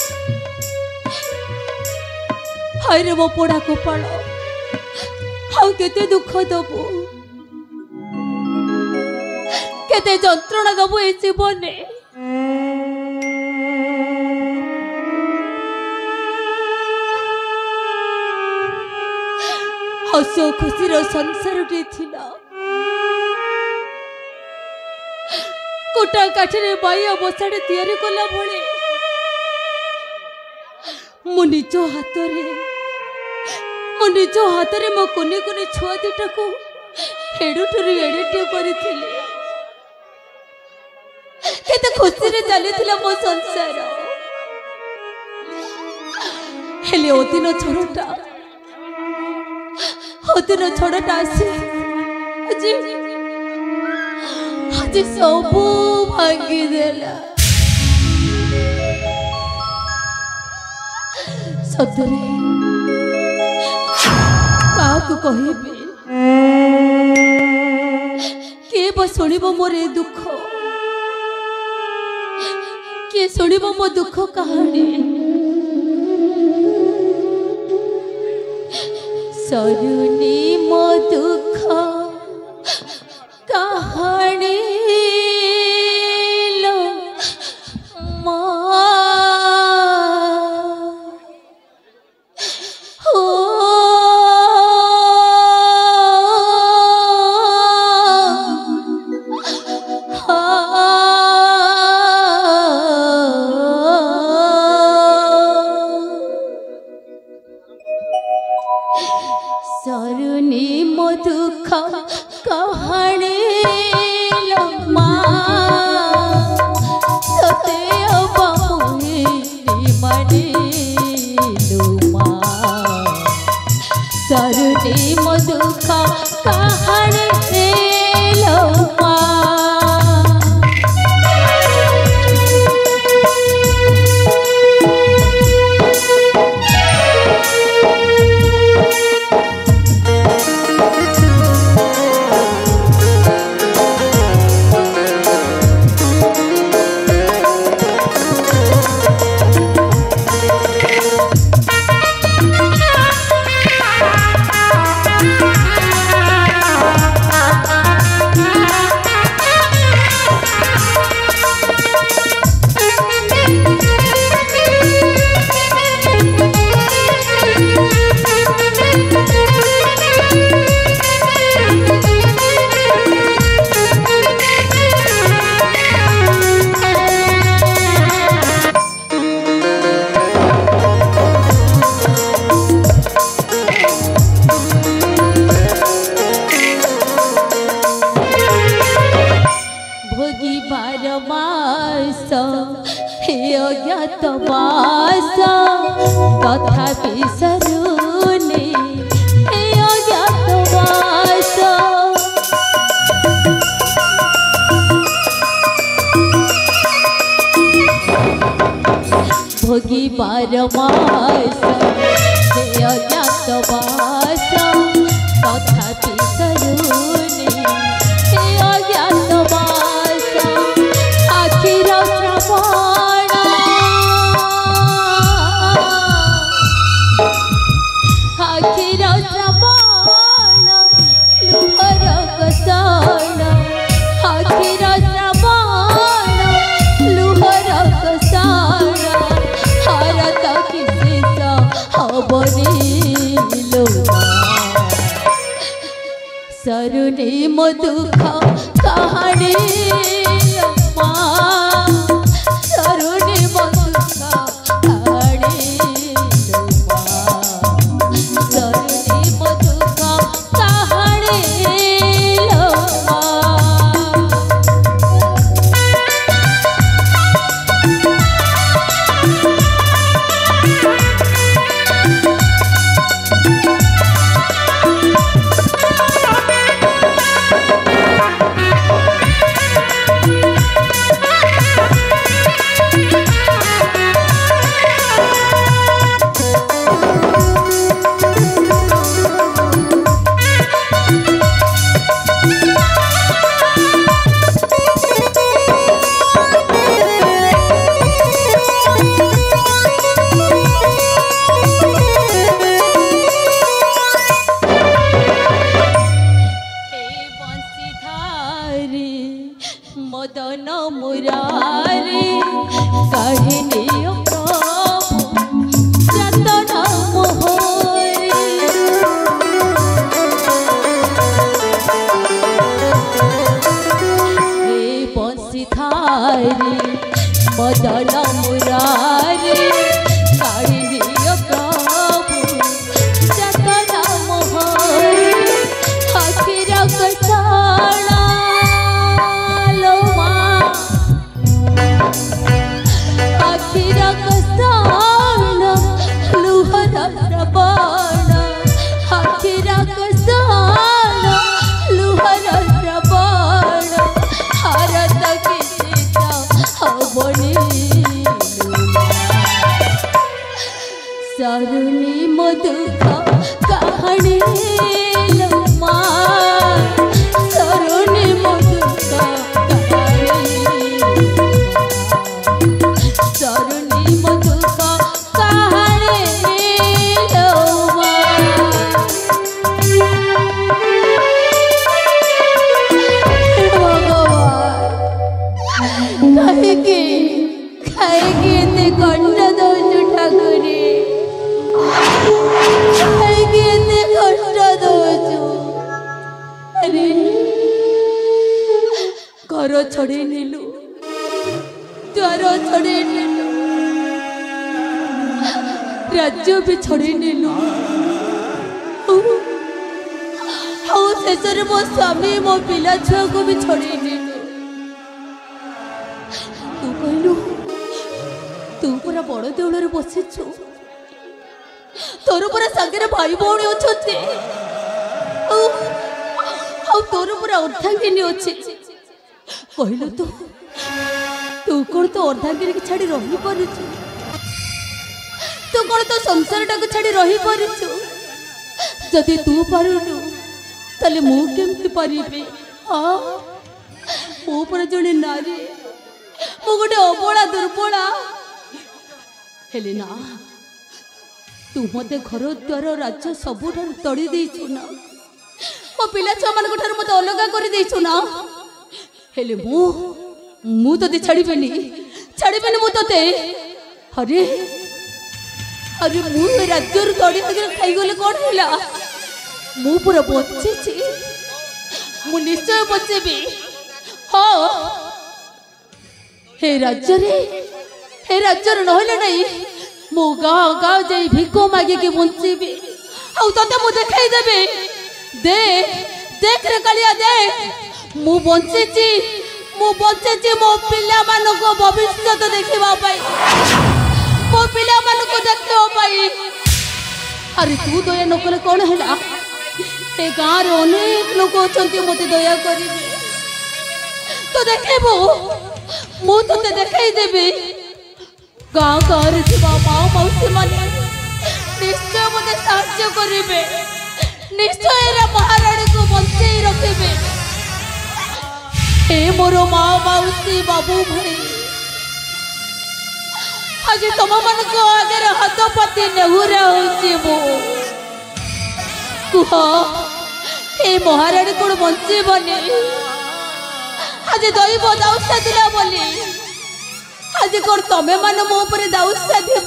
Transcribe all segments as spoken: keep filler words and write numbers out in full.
हाय रे मो पोड़ा कपाल हाउ केते दुख दबु केते जंत्रणा दबु ए जीवन हस खुशीर संसार कोटा काठे बाई बसाड़े तैयारी कला भले मो निज हाथ मो निज हाथ में मो कुनी कुनी छुआ दुटा को एडुठू एडेटे केते खुशी रे चली मो संसार हेले ओदिन छोड़टा ओदिन छोड़टा आसी आज आज सब भांगी देला सतरे काकु कहबे के बा सुनिबो मोर ए दुख के सुनिबो मो दुख कहानी सरुनी मो दुख कहानी लो मा सरुनी मो दुख कहानी लो मा सते बामुनी मनी लो मा सरुनी मो दुख कहानी लो मा अज्ञात वास तथापि सरुनी अज्ञात वास भोगी बार मास अज्ञात वास तथापि सरुनी अज्ञात वास आखिर श्रावण आखिर श्रावण लुहर कसाण आखिर श्रावण लुहर कसाण हारत किसी हबनी लोमा सरुनी मो दुख कहानी लोमा सरुनी मो दुख कहानी सरुणी मधुख कहानी लम्मा सरुणी मधुख कहानी सरुणी मधुख कहानी लम्मा भगवान कहेगी कहेगी एते कष्ट दौचु ठाकुरी कहेगी एते कष्ट दौचु अरे घर छड़े नेलु द्वार छड़े नेलु राज्य भी छड़े नेलु शेषर मो स्वामी मो पिला छुआ को भी छड़े नेलु तू कहलु तू पूरा बड़ देउल बसीचु तोर पूरा सागर भाई भौणी अच्छा तोर पूरा अर्धांगिनी अच्छे कहलु तू तू कौन तो अर्धांगिनी की छाड़ी रही पारुचु तू कौन तो संसार टाक छाड़ी रही पारुचु जदि तू पारुनु ताले मु केमती पारिबे हाँ मो पर जने नारी मु गोटे अबला दुर्बला हेले ना तू मते घर द्वार राज्य सबुठ तड़ी देचु ना मो पिला छुआ मान मत अलग कर देचु ना हेले मु मु तो छाड़बेनि छाड़बेनि मु ते अरे अरे मु राज्य तड़ी खाई गले कौन है मु पूरा बचे मु निश्चय बचेबी हाँ हे राज्य रे हे राज्य नहले नहीं मो गाँव गाँव जाई भिको मागे के बंचीबी आउ तते मु देखाई देबे देख देख रे कालिया देख मु बंचीची मु बंचीची मो पिला मानो को भविष्य तो देखिबा पाई मो पिला मानो को देखिबा पाई अरे तू दया न कले कोन हैला ए गाँव रे अनेक लोक अछंती मते दया करिवे तो देखेबो मु तते देखाई देबे गाँव गाँव माँ मौसी मैंने निश्चय मत साहाଯ୍य करेंगे निश्चय महाराणी को बचे रखे हे मोर माँ मौसी बाबू भाई आज तुम मान आगे हाथ पाती नेहुरा हो कुह हे महाराणी को बचेबनी आज दैव दाउसा दिला बोली आज कौन तमें मान मो पर दाउसा देव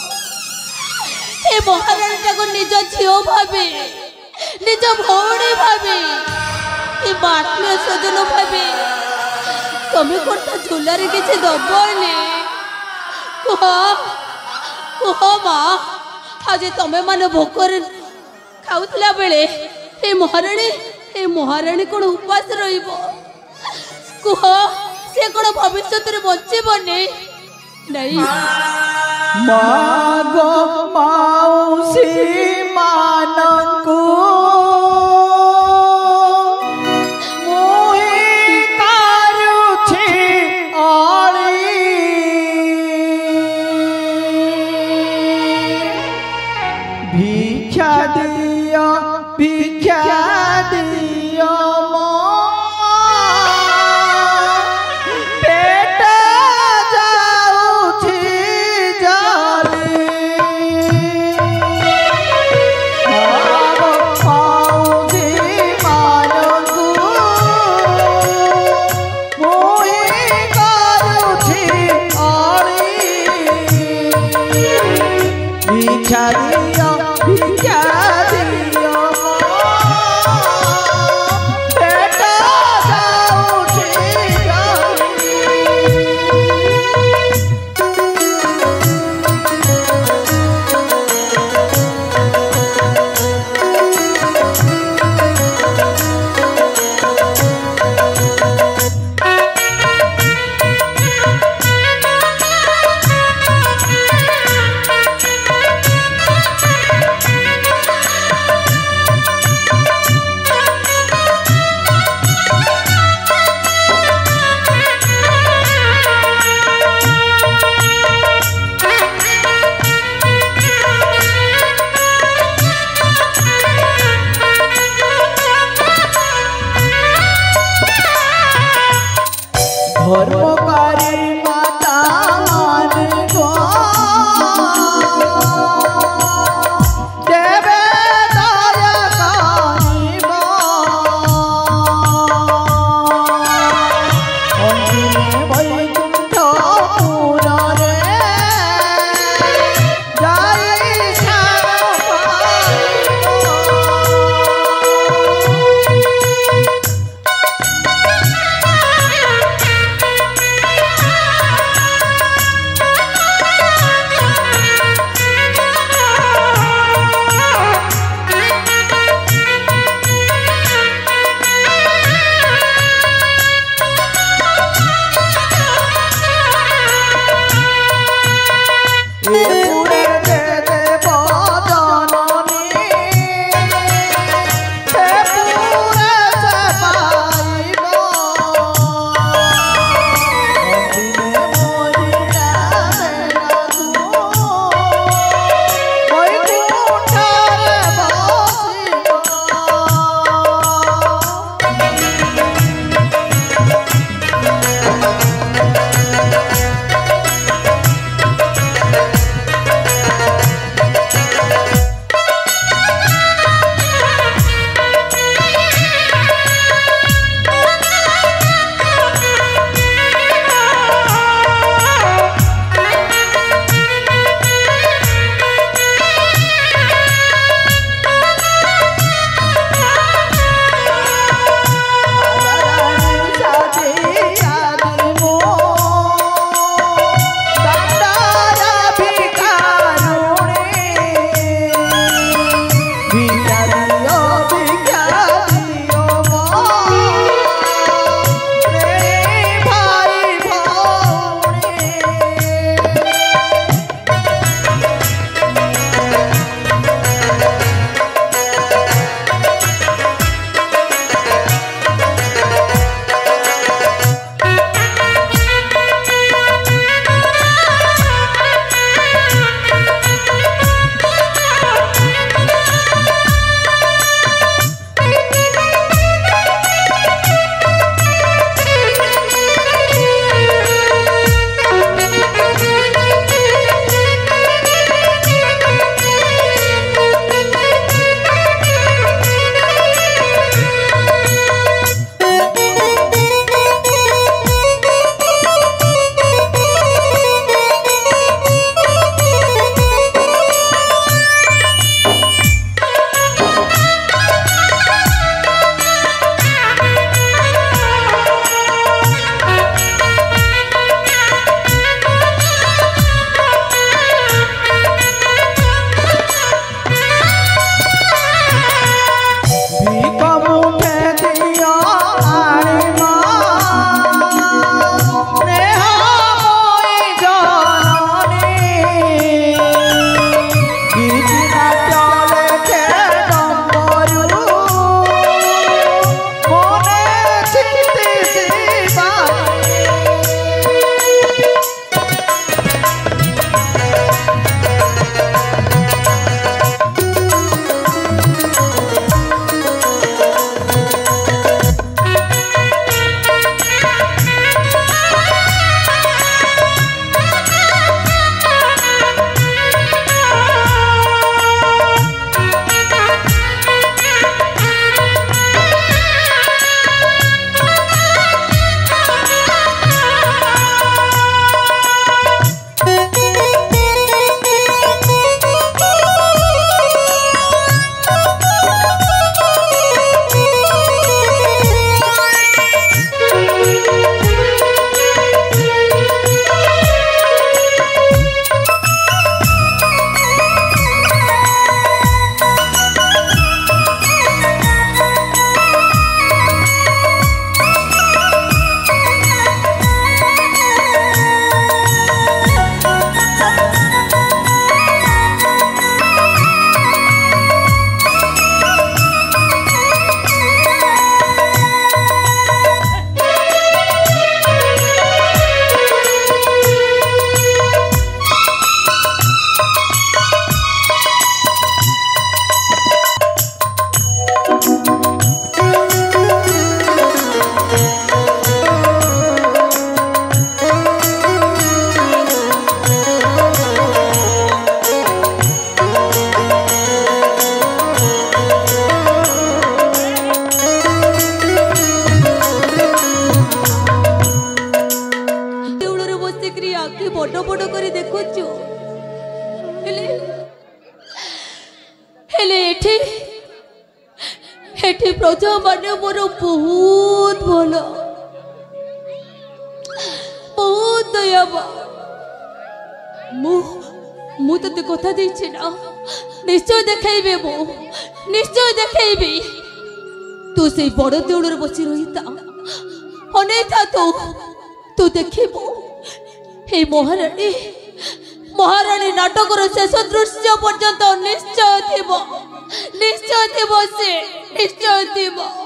ए महाराणी को निज झील भावे निज भौणी भावे आत्मीय स्वजन भावे तमें कौन ता झूलार किसी दबनी कह कह माँ आज तमें मान भोकर खाऊला बेले ए महाराणी ए महाराणी कौन उपास रहिबो कह से कौन भविष्य बचेबनी नहीं मागो मौसी मानकु मोहि कारुछि आली भिक्षा दियो भिक्षा दियो एठी प्रजा माने मोर बहुत भलो बहुत दयाबा मु मु तते कथा देछि ना निश्चय देखाइबे मु निश्चय देखाइबे तू से बड़ देउलर बसी रहिता अनेथा तू तू देखिबो हे महारानी महारानी नाटकर शेष दृश्य पर्यंत निश्चय थिबो निश्चय थिबो से निश्चय थिबो।